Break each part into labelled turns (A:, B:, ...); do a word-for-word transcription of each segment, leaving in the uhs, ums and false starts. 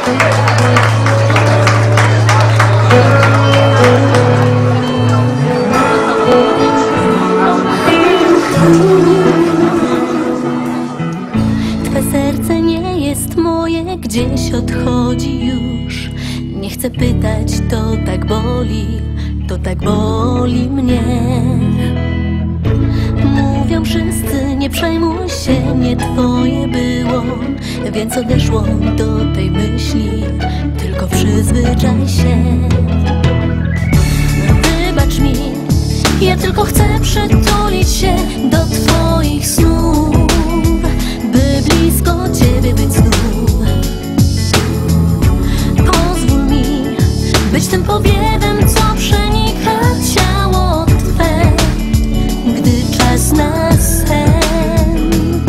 A: Twe serce nie jest moje, gdzieś odchodzi już. Nie chcę pytać, to tak boli, to tak boli mnie. Mówią wszyscy, nie przejmuj się, nie twoje było, więc odeszło do tej myśli, tylko przyzwyczaj się. Wybacz mi, ja tylko chcę przytulić się do twoich snów, by blisko ciebie być znów. Pozwól mi być tym powiewem, co przenika ciało twe, gdy czas na sen.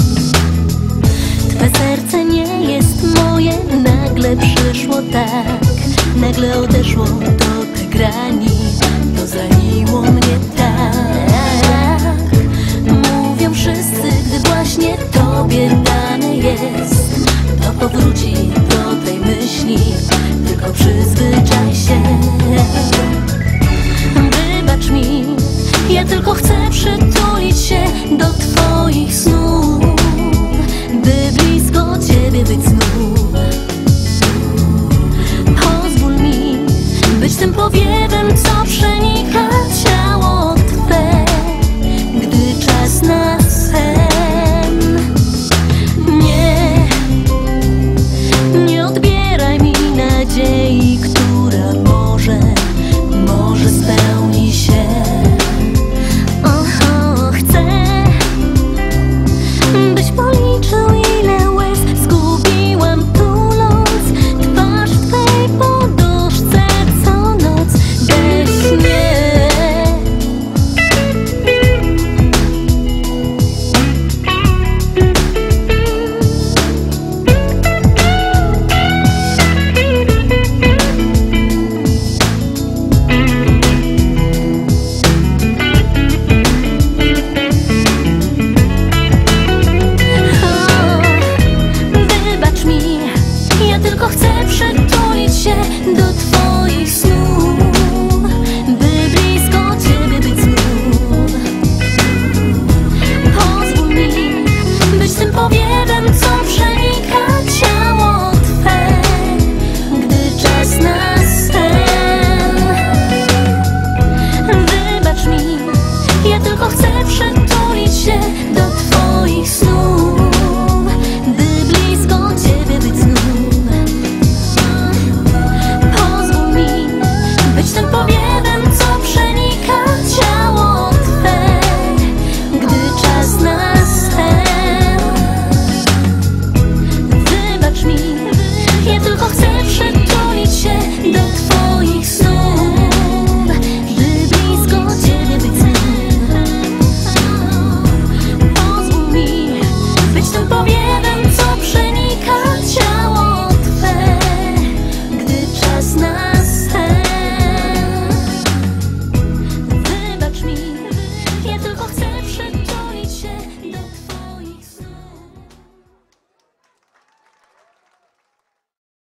A: Twe serce nie jest moje, nagle przyszło tak, nagle odeszło do tych granic, to zraniło mnie tak. Mówią wszyscy, gdy właśnie tobie dane jest, to powróci do tej myśli, tylko przyzwyczaj się. Wybacz mi, ja tylko chcę przytulić się do twoich snów, by blisko ciebie być znów. Pozwól mi być tym powiewem, co przenika ciało twe, gdy czas na sen. Nie, nie odbieraj mi nadziei, która może, może spełni się. Oho, chcę, byś policzył, ile łez zgubiłam tuląc twarz w twej poduszce co noc we śnie. Wybacz mi, ja tylko chcę przytulić się do